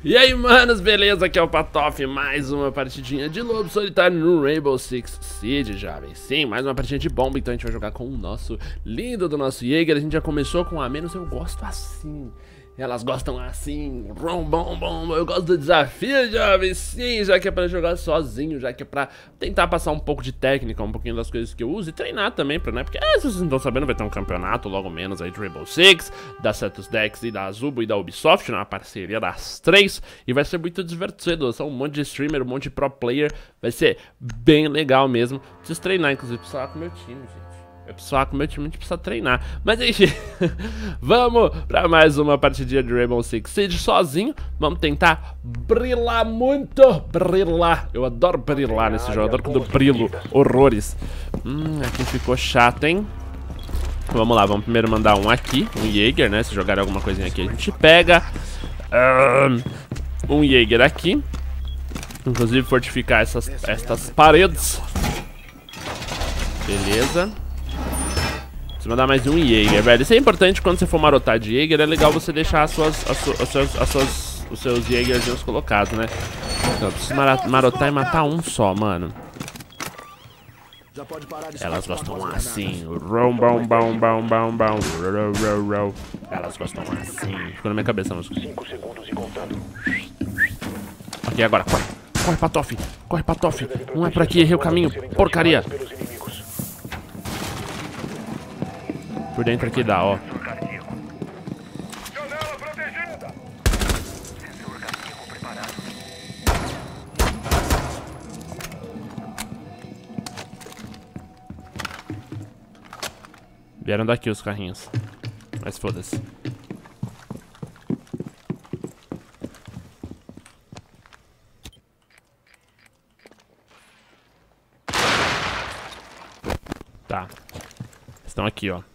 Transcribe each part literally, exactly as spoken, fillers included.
E aí, manos, beleza? Aqui é o Patof, mais uma partidinha de Lobo Solitário no Rainbow Six Siege, jovens. Sim, mais uma partidinha de bomba, então a gente vai jogar com o nosso lindo do nosso Jäger. A gente já começou com a menos, eu gosto assim. Elas gostam assim, bom, bom, bom, eu gosto do desafio, jovens, sim, já que é pra jogar sozinho, já que é pra tentar passar um pouco de técnica, um pouquinho das coisas que eu uso e treinar também, pra, né, porque, ah, se vocês não estão sabendo, vai ter um campeonato logo menos aí de Rainbow Six, da Cetus Dex e da Azubo e da Ubisoft, né, uma parceria das três, e vai ser muito divertido, são um monte de streamer, um monte de pro player, vai ser bem legal mesmo, preciso treinar, inclusive, preciso falar com o meu time, gente. Eu preciso falar com o meu time, a gente precisa treinar. Mas enfim, vamos pra mais uma partidinha de Rainbow Six Siege sozinho. Vamos tentar brilhar muito, brilhar. Eu adoro brilhar nesse jogo, eu adoro quando eu brilho, horrores. Hum, aqui ficou chato, hein? Vamos lá, vamos primeiro mandar um aqui, um Jäger, né? Se jogar alguma coisinha aqui a gente pega. Um Jäger aqui. Inclusive fortificar essas, essas paredes. Beleza. Mandar mais um Jäger, velho. Isso é importante quando você for marotar de Jäger. É legal você deixar as suas, as suas, as suas, as suas, os seus Jägerzinhos colocados, né? Então, eu preciso marotar e matar um só, mano. Elas gostam assim. Rom, bom, bom, bom, bom, bom. Elas gostam assim. Ficou na minha cabeça a música. Ok, agora, corre. Corre, Patof. Corre, Patof. Não é por aqui, errei o caminho. Porcaria. Por dentro aqui dá, ó. Vieram daqui os carrinhos. Mas foda-se. Tá. Estão aqui, ó.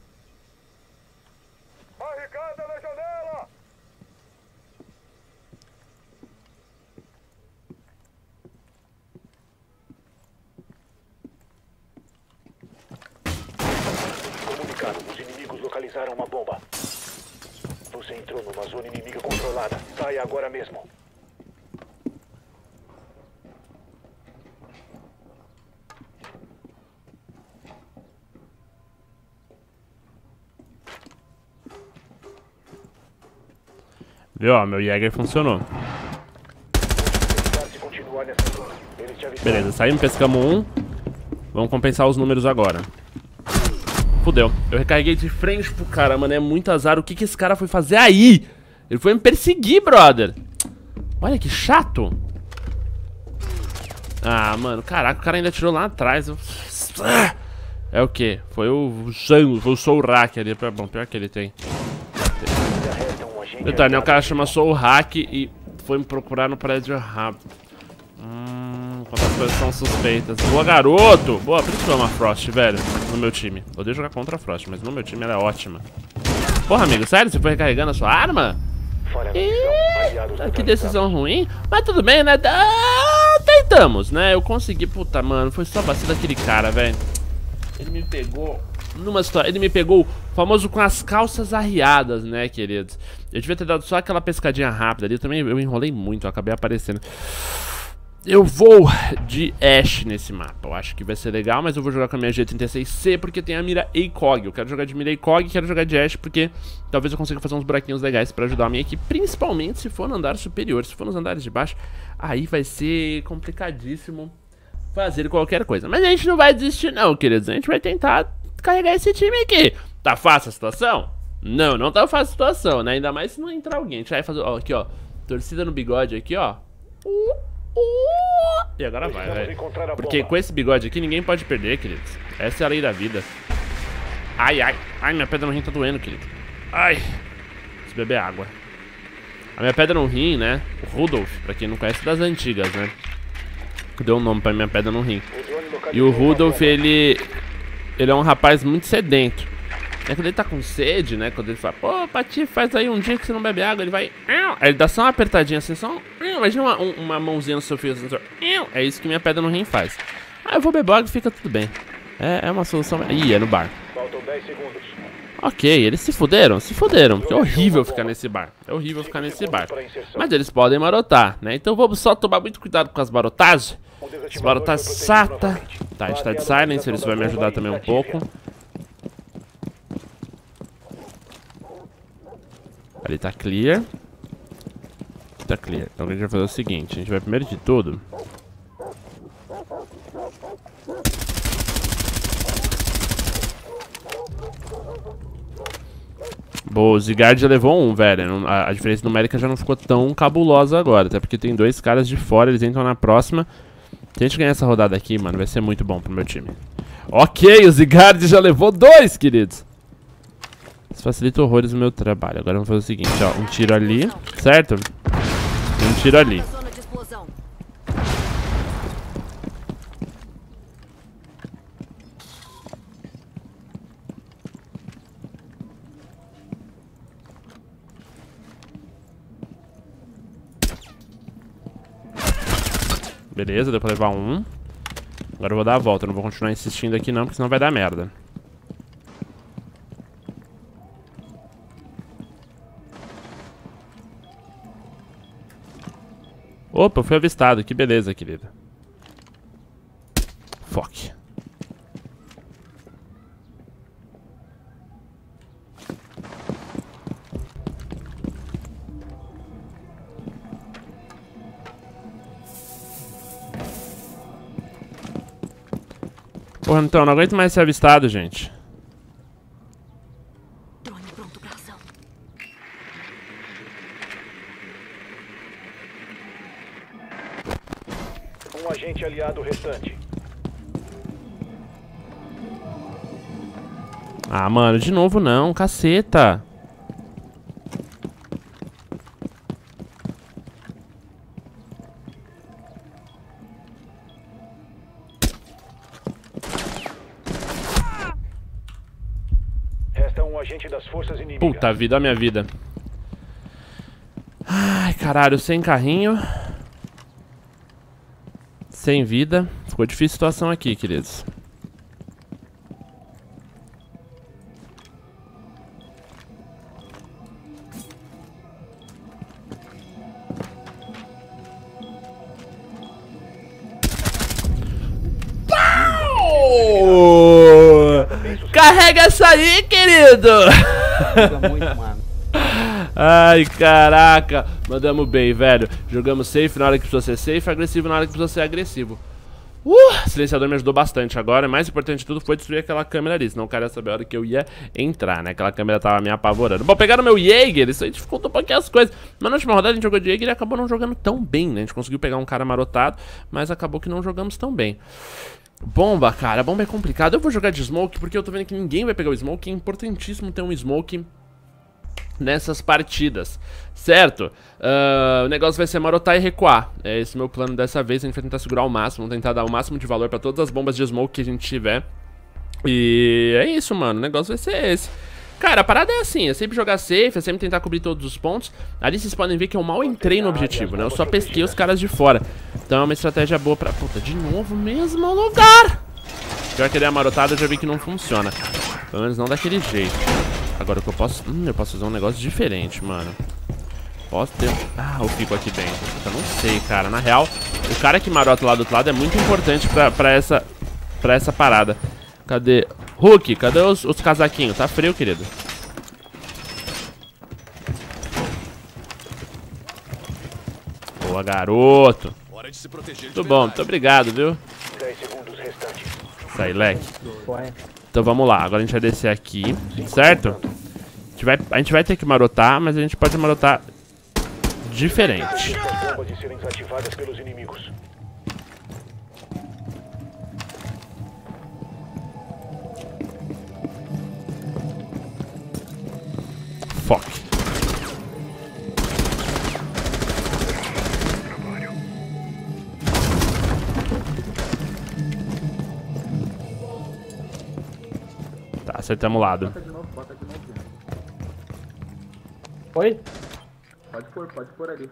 Os inimigos localizaram uma bomba. Você entrou numa zona inimiga controlada. Saia agora mesmo. Viu, ó, meu Jäger funcionou. Beleza, saímos, pescamos um. Vamos compensar os números agora. Fudeu, eu recarreguei de frente pro cara, mano, é muito azar. O que que esse cara foi fazer aí? Ele foi me perseguir, brother. Olha que chato. Ah, mano, caraca, o cara ainda tirou lá atrás. É o que? Foi o Jango, foi o Soul Hack ali. Bom, pior que ele tem. Detalhe, né, o cara chama Soul Hack e foi me procurar no prédio rápido. Hum, quantas coisas são suspeitas. Boa, garoto! Boa, por isso que eu amo a Frost, velho. No meu time. Eu odeio jogar contra a Frost, mas no meu time ela é ótima. Porra, amigo, sério? Você foi recarregando a sua arma? Ih, que decisão ruim. Mas tudo bem, né? Ah, tentamos, né? Eu consegui. Puta, mano, foi só vacilo daquele cara, velho. Ele me pegou numa situação. Ele me pegou, famoso com as calças arriadas, né, queridos? Eu devia ter dado só aquela pescadinha rápida ali. Também eu enrolei muito, eu acabei aparecendo. Eu vou de Ashe nesse mapa. Eu acho que vai ser legal, mas eu vou jogar com a minha G trinta e seis C porque tem a mira A C O G. Eu quero jogar de mira A C O G e quero jogar de Ashe porque talvez eu consiga fazer uns buraquinhos legais pra ajudar a minha equipe, principalmente se for no andar superior. Se for nos andares de baixo, aí vai ser complicadíssimo fazer qualquer coisa. Mas a gente não vai desistir não, queridos. A gente vai tentar carregar esse time aqui. Tá fácil a situação? Não, não tá fácil a situação, né? Ainda mais se não entrar alguém. A gente vai fazer, ó, aqui, ó, torcida no bigode aqui, ó. Uh. Uh, e agora vai, velho. Porque com esse bigode aqui ninguém pode perder, queridos. Essa é a lei da vida. Ai, ai. Ai, minha pedra no rim tá doendo, querido. Ai. Preciso beber água. A minha pedra no rim, né? O Rudolph, pra quem não conhece, das antigas, né? Deu um nome pra minha pedra no rim. E o Rudolph, ele... Ele é um rapaz muito sedento. É quando ele tá com sede, né? Quando ele fala, pô, Pati, faz aí um dia que você não bebe água. Ele vai... Aí ele dá só uma apertadinha assim, só um... Imagina uma, uma mãozinha no seu fio sensor. É isso que minha pedra no rim faz. Ah, eu vou beber água e fica tudo bem. É, é uma solução... Ih, é no bar. Faltam dez segundos. Ok, eles se fuderam, se fuderam, porque é horrível ficar nesse bar. É horrível ficar nesse bar. Mas eles podem marotar, né? Então vamos só tomar muito cuidado com as marotagens. As marotagens sata. Tá, a gente tá de silence, isso vai me ajudar também um pouco. Ali tá clear. Tá clear. Então a gente vai fazer o seguinte, a gente vai primeiro de tudo... Boa, o Zygarde já levou um, velho. A, a diferença numérica já não ficou tão cabulosa agora. Até porque tem dois caras de fora, eles entram na próxima. Se a gente ganhar essa rodada aqui, mano, vai ser muito bom pro meu time. Ok, o Zygarde já levou dois, queridos. Isso facilita horrores o meu trabalho. Agora vamos fazer o seguinte, ó. Um tiro ali, certo? Um tiro ali. Beleza, deu pra levar um. Agora eu vou dar a volta, eu não vou continuar insistindo aqui não, porque senão vai dar merda. Opa, eu fui avistado, que beleza, querida. Fuck. Porra, então, não aguento mais ser avistado, gente. Drone pronto pra ação. Um agente aliado restante. Ah, mano, de novo não, caceta. Resta um agente das forças inimigas. Puta vida, a minha vida. Ai, caralho, sem carrinho. Sem vida. Ficou difícil a situação aqui, queridos. Carrega essa aí, querido! Muito, mano. Ai, caraca. Mandamos bem, velho. Jogamos safe na hora que precisa ser safe, agressivo na hora que precisa ser agressivo. Uh, silenciador me ajudou bastante agora. O mais importante de tudo foi destruir aquela câmera ali. Senão o cara ia saber a hora que eu ia entrar, né? Aquela câmera tava me apavorando. Bom, pegaram meu Jaeger. Isso aí dificultou um pouquinho as coisas. Mas na última rodada a gente jogou de Jaeger e acabou não jogando tão bem, né? A gente conseguiu pegar um cara marotado, mas acabou que não jogamos tão bem. Bomba, cara. Bomba é complicado. Eu vou jogar de smoke porque eu tô vendo que ninguém vai pegar o smoke. É importantíssimo ter um smoke nessas partidas, certo? Uh, o negócio vai ser marotar e recuar. É esse o meu plano dessa vez. A gente vai tentar segurar o máximo, tentar dar o máximo de valor pra todas as bombas de smoke que a gente tiver. E é isso, mano. O negócio vai ser esse. Cara, a parada é assim, é sempre jogar safe, é sempre tentar cobrir todos os pontos. Ali vocês podem ver que eu mal entrei no objetivo, né? Eu só pesquei os caras de fora. Então é uma estratégia boa pra... Puta, de novo, mesmo lugar! Pior que ele é marotada, eu já vi que não funciona. Pelo menos não daquele jeito. Agora o que eu posso... Hum, eu posso fazer um negócio diferente, mano. Posso ter... Ah, eu fico aqui dentro. Eu não sei, cara. Na real, o cara que marota lá do outro lado é muito importante pra, pra, essa, pra essa parada. Cadê... Hulk, cadê os, os casaquinhos? Tá frio, querido. Boa, garoto. Muito bom, muito obrigado, viu? dez segundos restantes. Sai, leque. Então vamos lá, agora a gente vai descer aqui, certo? A gente vai, a gente vai ter que marotar, mas a gente pode marotar diferente. As bombas de serem desativadas pelos inimigos. Fuck. Tá, acertamos o lado. Bota de novo, bota de novo. Oi? Pode pôr, pode pôr ali.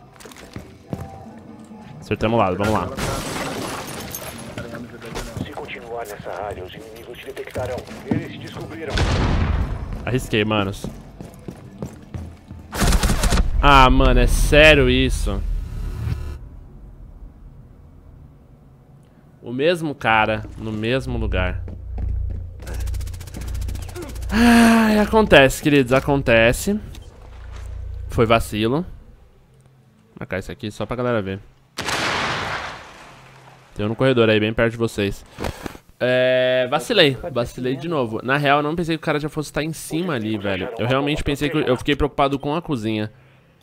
Acertamos o lado, vamos lá. continuar nessa área, os inimigos te detectarão. Eles te descobriram. Arrisquei, manos. Ah, mano, é sério isso? O mesmo cara, no mesmo lugar. Ai, acontece, queridos, acontece. Foi vacilo. Vou marcar isso aqui só pra galera ver. Tem um no corredor aí, bem perto de vocês. É... Vacilei, vacilei de novo. Na real, eu não pensei que o cara já fosse estar em cima ali, velho. Eu realmente pensei que... Eu, eu fiquei preocupado com a cozinha.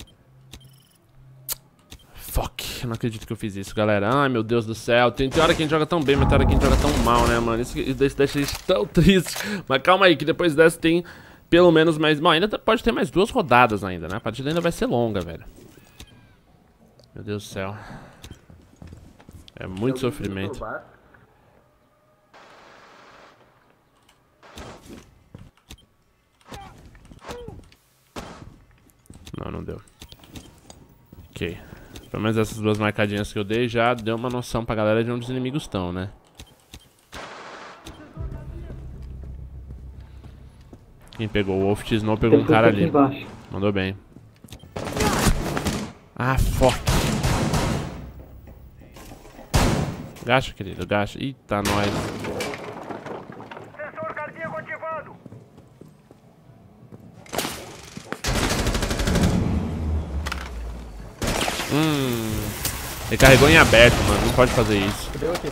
Fuck, eu não acredito que eu fiz isso, galera. Ai, meu Deus do céu. Tem, tem hora que a gente joga tão bem, mas tem hora que a gente joga tão mal, né, mano? Isso, isso deixa a gente tão triste. Mas calma aí, que depois dessa tem pelo menos mais... Bom, ainda pode ter mais duas rodadas ainda, né? A partida ainda vai ser longa, velho. Meu Deus do céu. É muito sofrimento. Não, não deu. Ok. Pelo menos essas duas marcadinhas que eu dei já deu uma noção pra galera de onde os inimigos estão, né? Quem pegou? O Wolf Snow pegou um cara ali. Mandou bem. Ah, fuck. Gacha, querido, gacha. Eita, nós. Sensor cardíaco ativado. Hum. Ele carregou em aberto, mano. Não pode fazer isso.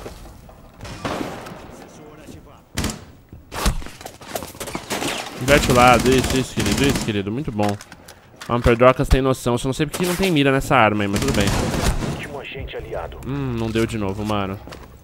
Inverte o lado. Isso, isso, querido. Isso, querido. Muito bom. O Perdrocas tem noção. Só não sei porque não tem mira nessa arma aí, mas tudo bem. Aliado. Hum, não deu de novo, mano.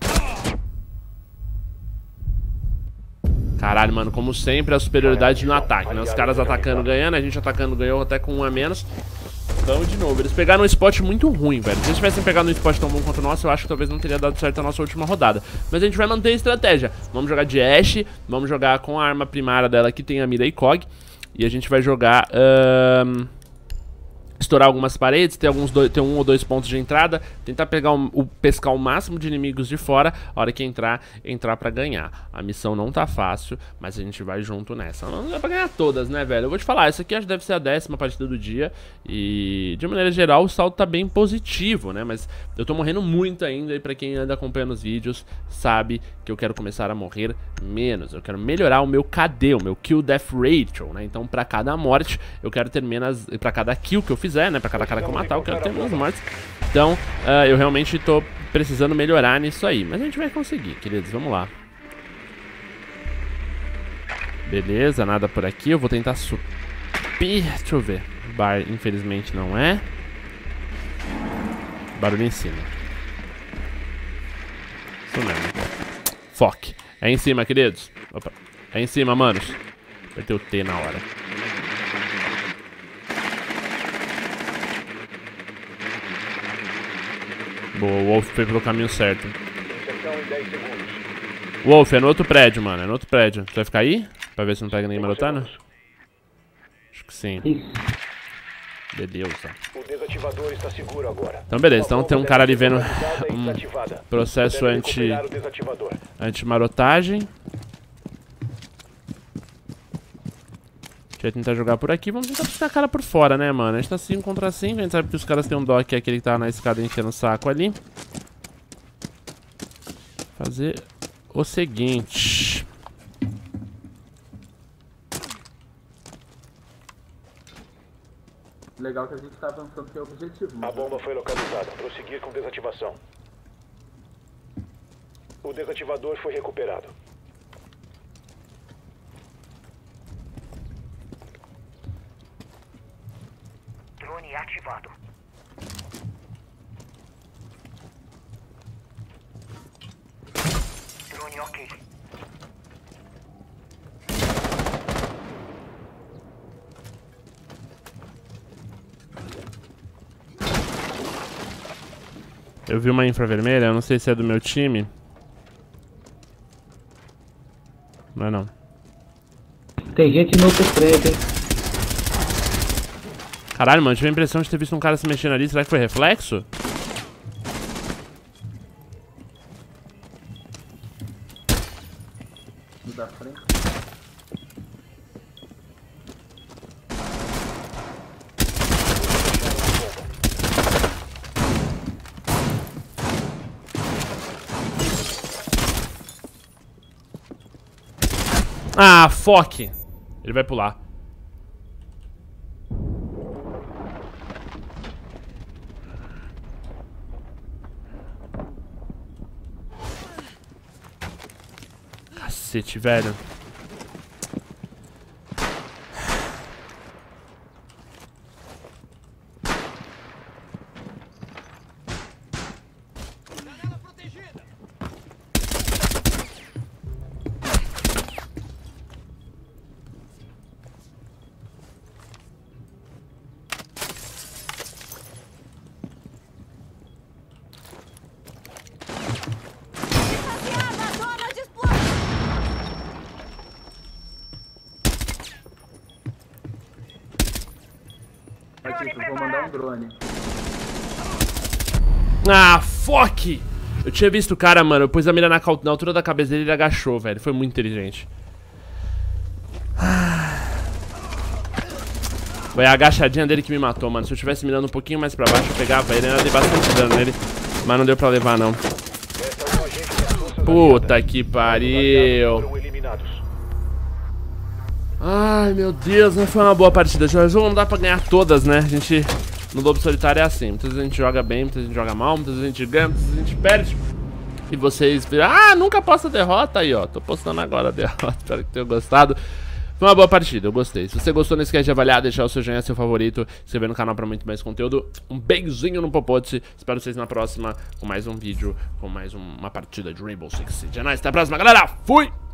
Caralho, mano, como sempre, a superioridade no ataque, né? Os caras atacando ganhando, a gente atacando ganhou até com um a menos. Então, de novo, eles pegaram um spot muito ruim, velho. Se eles tivessem pegado um spot tão bom quanto o nosso, eu acho que talvez não teria dado certo a nossa última rodada. Mas a gente vai manter a estratégia. Vamos jogar de Ashe, vamos jogar com a arma primária dela, que tem a mira e C O G. E a gente vai jogar... Um... estourar algumas paredes, ter, alguns dois, ter um ou dois pontos de entrada, tentar pegar o, o, pescar o máximo de inimigos de fora, a hora que entrar, entrar pra ganhar. A missão não tá fácil, mas a gente vai junto nessa. Não dá pra ganhar todas, né, velho? Eu vou te falar, essa aqui acho que deve ser a décima partida do dia e, de maneira geral, o saldo tá bem positivo, né? Mas eu tô morrendo muito ainda e pra quem anda acompanhando os vídeos, sabe que eu quero começar a morrer menos. Eu quero melhorar o meu K D, o meu Kill Death Ratio, né? Então, pra cada morte, eu quero ter menos... Pra cada kill que eu fizer, né? Pra cada cara que eu matar, eu quero ter menos mortes. Então, uh, eu realmente tô precisando melhorar nisso aí. Mas a gente vai conseguir, queridos. Vamos lá. Beleza, nada por aqui. Eu vou tentar subir. Deixa eu ver. Bar, infelizmente, não é. Barulho em cima. Isso mesmo. Fuck. É em cima, queridos. Opa. É em cima, manos. Apertei o T na hora. Boa, o Wolf foi pelo caminho certo. Wolf, é no outro prédio, mano. É no outro prédio. Tu vai ficar aí? Pra ver se não pega ninguém marotando? Acho que sim. Beleza. O desativador está seguro agora. Então beleza, então tem um cara ali vendo um processo anti anti-marotagem. A gente vai tentar jogar por aqui. Vamos tentar puxar a cara por fora, né, mano? A gente tá cinco contra cinco. A gente sabe que os caras têm um dock, que é aquele que tá na escada enchendo o saco ali. Fazer o seguinte. Legal que a gente tá avançando pelo objetivo. A bomba foi localizada. Prosseguir com desativação. O desativador foi recuperado. Drone ativado. Drone ok. Eu vi uma infravermelha, eu não sei se é do meu time. Não é não. Tem gente no outro prédio, hein? Caralho, mano, tive a impressão de ter visto um cara se mexendo ali. Será que foi reflexo? Ah, fuck. Ele vai pular. Cacete, velho. Aqui, eu vou mandar um drone. Ah, fuck! Eu tinha visto o cara, mano. Eu pus a mira na, na altura da cabeça dele e ele agachou, velho. Foi muito inteligente. Foi a agachadinha dele que me matou, mano. Se eu tivesse mirando um pouquinho mais pra baixo, eu pegava ele. Eu dei bastante dano nele. Mas não deu pra levar, não. Puta que pariu. Ai, meu Deus, não foi uma boa partida. Jogo não dá pra ganhar todas, né? A gente, no Lobo Solitário é assim. Muitas vezes a gente joga bem, muitas vezes a gente joga mal, muitas vezes a gente ganha, muitas vezes a gente perde. E vocês viram, ah, nunca posta derrota aí, ó. Tô postando agora a derrota, espero que tenham gostado. Foi uma boa partida, eu gostei. Se você gostou, não esquece de avaliar, deixar o seu joinha, seu favorito, se inscrever no canal pra muito mais conteúdo. Um beijinho no popote. Espero vocês na próxima com mais um vídeo, com mais uma partida de Rainbow Six Siege. É nóis, até a próxima, galera. Fui!